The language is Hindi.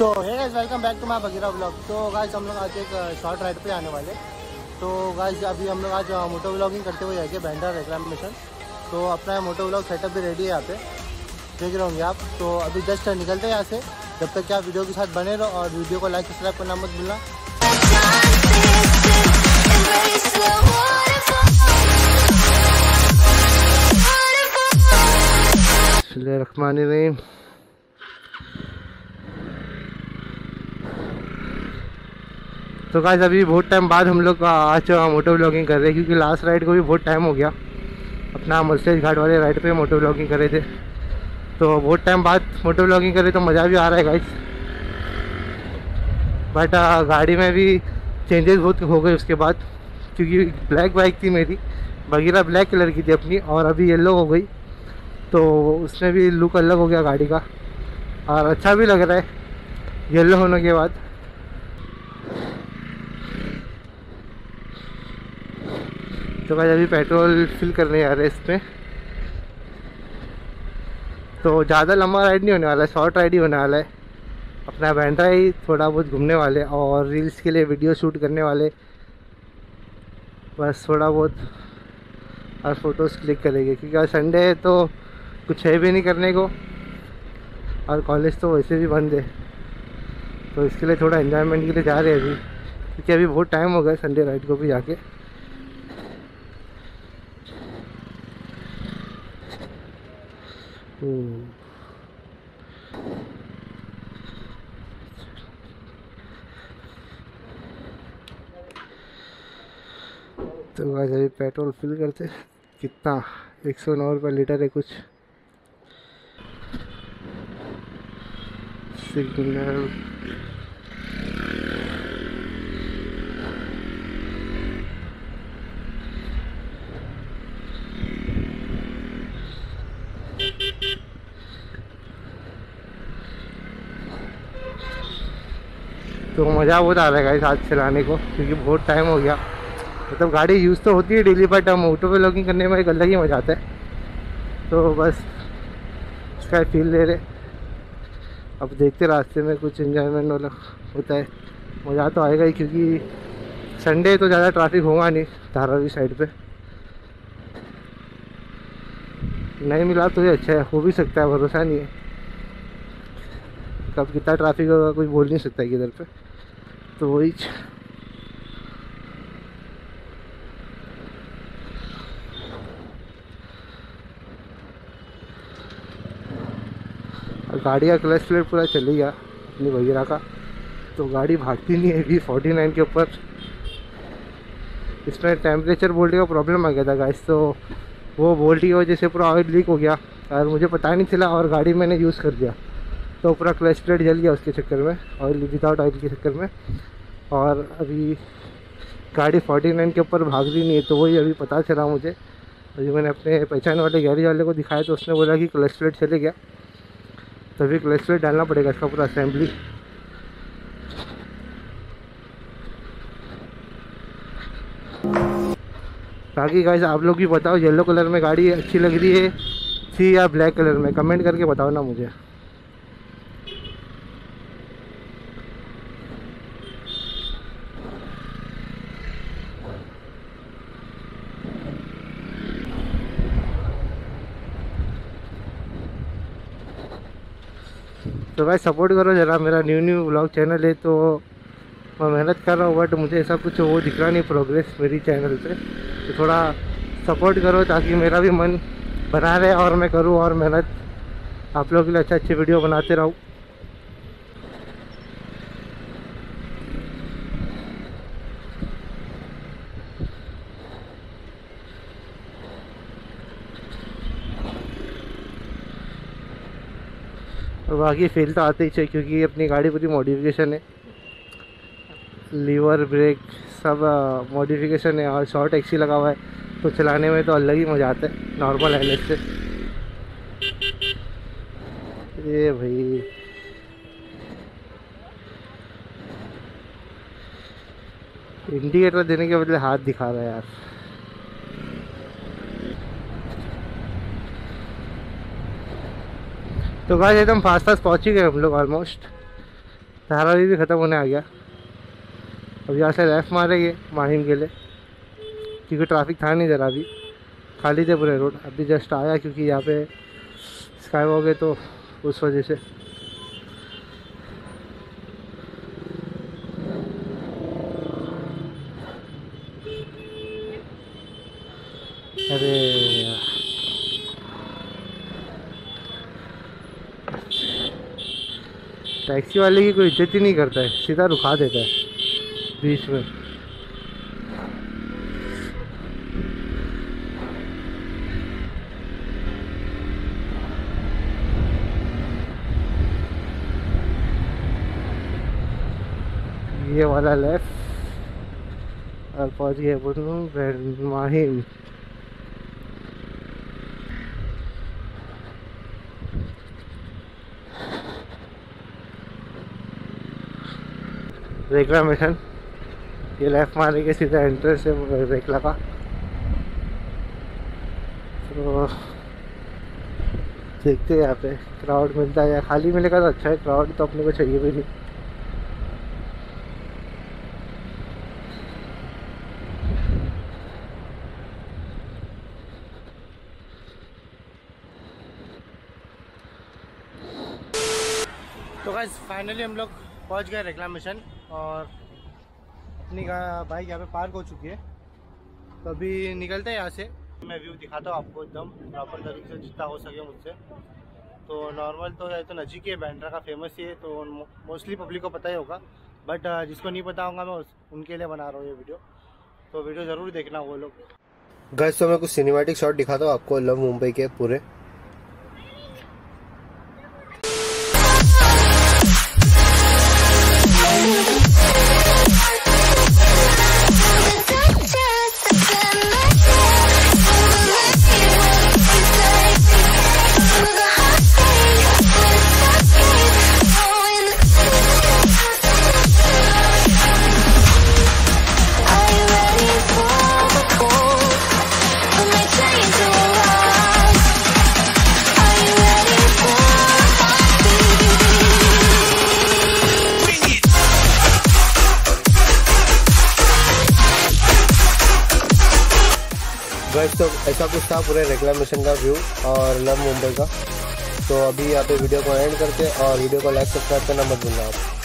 तो hey guys welcome back to my Bagheera vlog. तो गाइस हम लोग आज एक शॉर्ट राइड पे आने वाले। तो गाइस अभी हम लोग आज मोटो व्लॉगिंग करते हुए जाएंगे बैंड्रा रिक्लामेशन। तो अपना मोटो व्लॉग सेटअप भी रेडी है यहाँ पे, देख रहे होंगे आप। तो अभी जस्ट निकलते हैं यहाँ से। जब तक क्या वीडियो के साथ बने रहो और वीडियो को लाइक सब्सक्राइब करना मत भूलना। बिस्मिल्लाहिर्रहमानिर्रहीम। तो गाइस अभी बहुत टाइम बाद हम लोग आज मोटो व्लॉगिंग कर रहे हैं, क्योंकि लास्ट राइड को भी बहुत टाइम हो गया। अपना मर्सिडीज घाट वाले राइड पे मोटो व्लॉगिंग कर रहे थे, तो बहुत टाइम बाद मोटो व्लॉगिंग कर रहे तो मज़ा भी आ रहा है गाइस। बट गाड़ी में भी चेंजेस बहुत हो गए उसके बाद, क्योंकि ब्लैक बाइक थी मेरी, बगीरा ब्लैक कलर की थी अपनी, और अभी येलो हो गई। तो उसमें भी लुक अलग हो गया गाड़ी का, और अच्छा भी लग रहा है येलो होने के बाद। तो भाई अभी पेट्रोल फिल करने जा रहे हैं इसमें। तो ज़्यादा लंबा राइड नहीं होने वाला है, शॉर्ट राइड ही होने वाला है। अपना बैंड्रा ही थोड़ा बहुत घूमने वाले और रील्स के लिए वीडियो शूट करने वाले, बस थोड़ा बहुत, और फोटोज़ क्लिक करेंगे, क्योंकि आज संडे है तो कुछ है भी नहीं करने को, और कॉलेज तो वैसे भी बंद है। तो इसके लिए थोड़ा एंजॉयमेंट के लिए जा रहे हैं अभी, क्योंकि अभी बहुत टाइम हो गया संडे राइड को भी जाके। तो गाइस अभी पेट्रोल फिल करते, कितना 109 रुपये लीटर है कुछ। सिग्नल तो मज़ा बहुत आ रहा है गाइस आज चलाने को, क्योंकि बहुत टाइम हो गया। मतलब गाड़ी यूज़ तो होती है डेली, बट हम मोटो व्लॉगिंग करने में एक अलग ही मज़ा आता है। तो बस इसका फील ले रहे, अब देखते रास्ते में कुछ एंजॉयमेंट वाला होता है, मज़ा तो आएगा ही, क्योंकि संडे तो ज़्यादा ट्रैफिक होगा नहीं धारावी साइड पे। नहीं मिला तो ये अच्छा है, हो भी सकता है, भरोसा नहीं है कब कितना ट्रैफिक होगा, कोई बोल नहीं सकता है किधर पे। तो वही गाड़ी का क्लच प्लेट पूरा चल गया अपनी बगीरा का, तो गाड़ी भागती नहीं है अभी 49 के ऊपर। इसमें टेम्परेचर बोल्ट का प्रॉब्लम आ गया था गाइस, तो वो बोल्ट की वजह से पूरा ऑयल लीक हो गया, और मुझे पता नहीं चला, और गाड़ी मैंने यूज़ कर दिया, तो पूरा क्लच प्लेट जल गया उसके चक्कर में, ऑयल विदाउट ऑयल के चक्कर में। और अभी गाड़ी 49 के ऊपर भाग रही नहीं है, तो वही अभी पता चला मुझे। अभी मैंने अपने पहचान वाले गैरेज वाले को दिखाया, तो उसने बोला कि क्लच प्लेट चले गया, तभी क्लच प्लेट डालना पड़ेगा इसका पूरा असेंबली। बाकी गाइस आप लोग भी बताओ, येलो कलर में गाड़ी अच्छी लग रही है थी या ब्लैक कलर में, कमेंट करके बताओ ना मुझे। तो भाई सपोर्ट करो ज़रा, मेरा न्यू व्लॉग चैनल है, तो मैं मेहनत कर रहा हूँ, बट मुझे ऐसा कुछ वो दिख रहा नहीं प्रोग्रेस मेरी चैनल पे। तो थोड़ा सपोर्ट करो ताकि मेरा भी मन बना रहे और मैं करूँ और मेहनत आप लोगों के लिए अच्छे वीडियो बनाते रहूँ। और बाकी फेल तो आते ही चाहिए, क्योंकि अपनी गाड़ी पूरी मॉडिफिकेशन है, लीवर ब्रेक सब मॉडिफिकेशन है, और शॉर्ट एक्सी लगा हुआ है, तो चलाने में तो अलग ही मज़ा आता है नॉर्मल एनएच से। ये भाई इंडिकेटर देने के बदले हाथ दिखा रहा है यार। तो गाइस एकदम फास्ट फास्ट पहुँच ही गए हम लोग ऑलमोस्ट। धारावी भी ख़त्म होने आ गया। अब यहाँ से लेफ़्ट मारेंगे माहिम के लिए, क्योंकि ट्रैफिक था नहीं ज़रा भी, खाली थे पूरे रोड। अभी जस्ट आया क्योंकि यहाँ पे स्काई वॉक है तो उस वजह से। अरे यार, टैक्सी वाले की कोई इज्जत ही नहीं करता है, सीधा रुका देता है बीच में। ये वाला लेफ्ट और पहुंच गए अपन माहिम। रेकला मिशन, ये लेफ्ट मारे के सीधा एंट्रेंस है रेकला का। तो देखते हैं यहाँ पे क्राउड मिलता है या खाली मिलेगा तो अच्छा है, क्राउड तो अपने को चाहिए भी नहीं। तो गाइस फाइनली हम लोग पहुंच गए रेकला मिशन और अपनी बाइक यहाँ पे पार्क हो चुकी है। तो अभी निकलते हैं यहाँ से। मैं व्यू दिखाता हूँ आपको एकदम प्रॉपर तरीके से जितना हो सके मुझसे। तो नॉर्मल तो है तो नज़दीक है, बैंड्रा का फेमस ही है तो मोस्टली पब्लिक को पता ही होगा, बट जिसको नहीं पता होगा मैं उनके लिए बना रहा हूँ ये वीडियो, तो वीडियो ज़रूर देखना वो लोग। गाइस तो मैं कुछ सिनेमैटिक शॉट दिखाता हूँ आपको लव मुंबई के पूरे। गाइस तो ऐसा कुछ था पूरे रेकला मिशन का व्यू और लव मुंबई का। तो अभी यहाँ पे वीडियो को एंड करते और वीडियो को लाइक सब्सक्राइब करना मत भूलना आप।